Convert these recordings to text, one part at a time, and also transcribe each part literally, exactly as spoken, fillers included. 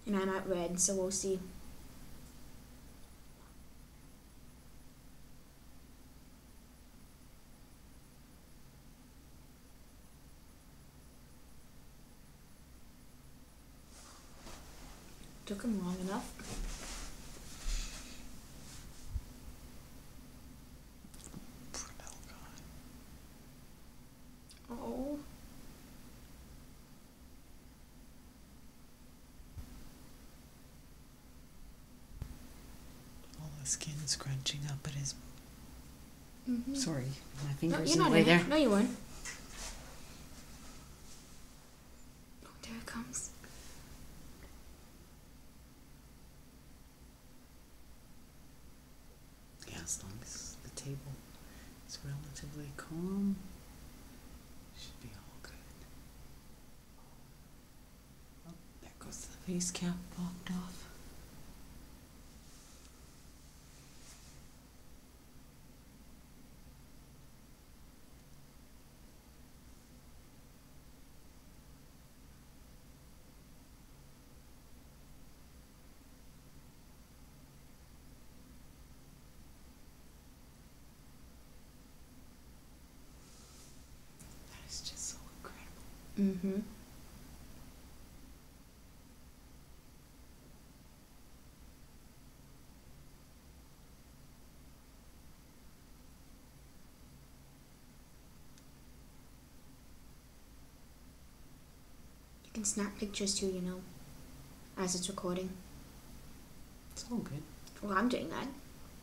And I'm at red, so we'll see. Took him long enough. Oh. All the skin scrunching up at his. Mm-hmm. Sorry, my No, fingers you're in the not way in there. it. No, you weren't. Oh, there it comes. Yeah, as long as the table is relatively calm, should be all good. Oh, there goes the face cap popped off. That is just so incredible. Mm-hmm. You can snap pictures too, you know, as it's recording. It's all good. Well, I'm doing that.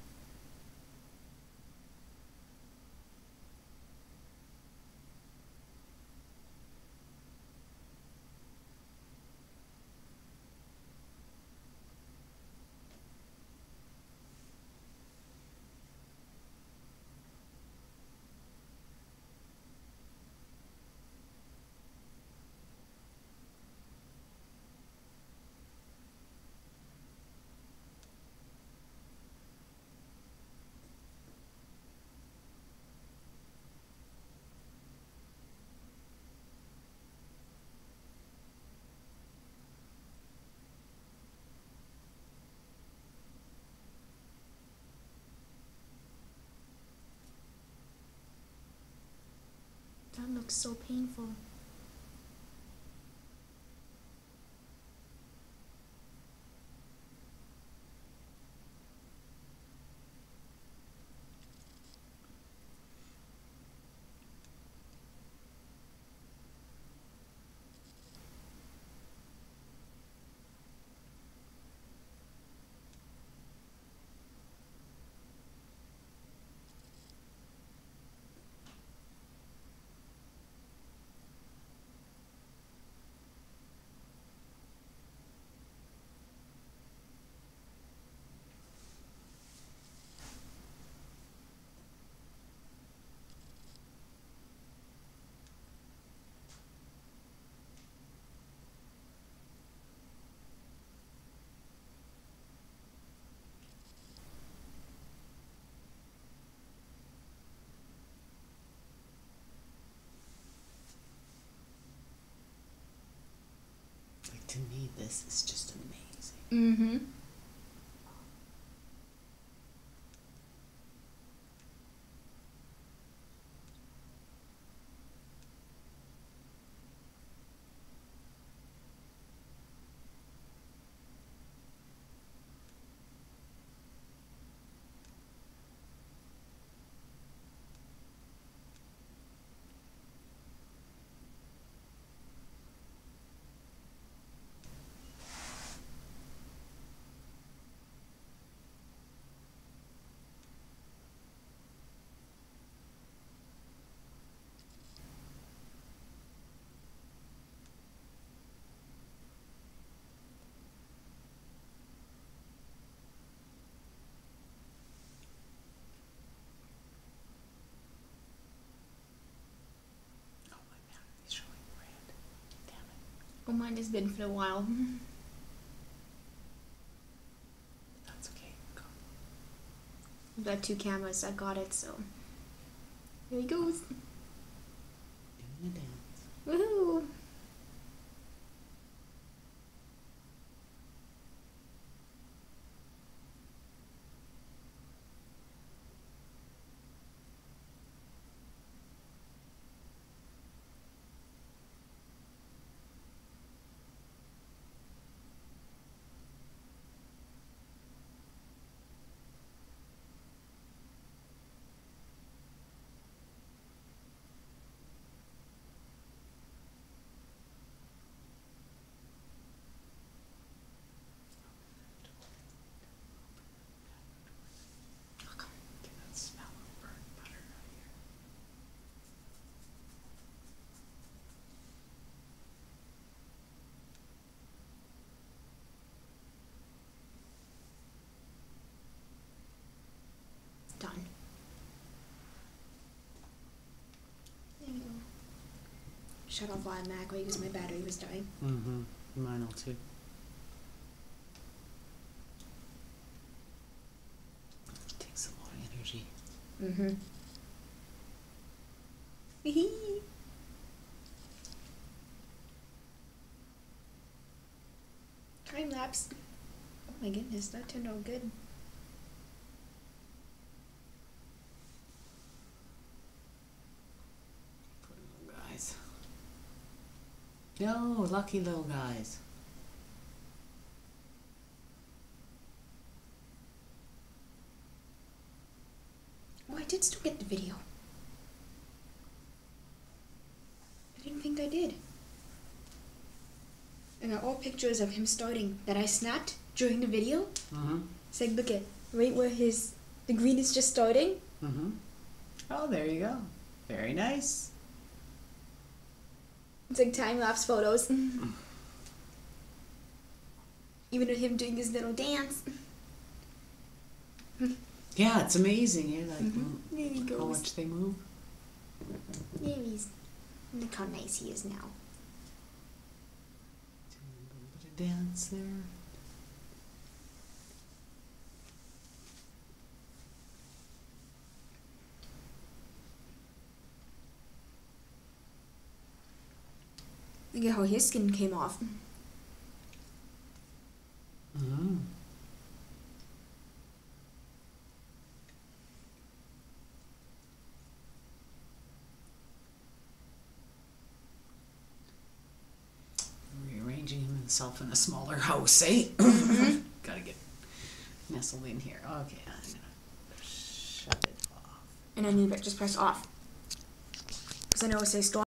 That looks so painful. Like, to me, this is just amazing. Mm-hmm. Oh, my battery's showing red. Damn it. Oh, mine has been for a while. That's okay. Go. I've got two cameras. I got it, so here he goes. Doing a dance. Woohoo! shut off automatically because my battery was dying. Mm-hmm. Mine will too. Takes a lot of energy. Mm-hmm. Time lapse. Oh my goodness, that turned out good. Poor little guys. No, lucky little guys. Oh, I did still get the video. I didn't think I did. And they're all pictures of him starting that I snapped during the video. Mm-hmm. It's like, look at, right where his, the green is just starting. Mm-hmm. Oh, there you go. Very nice. It's like time-lapse photos. Even of him doing his little dance. Yeah, it's amazing, eh? Like Mm-hmm. There he goes. how much they move. There he's. Look how nice he is now. Doing a little bit of dance there. Look at how his skin came off. Mm-hmm. Rearranging himself in a smaller house, eh? Mm-hmm. Gotta get nestled in here. Okay, I'm gonna shut it off. And I need to just press off. Because I know it says storm.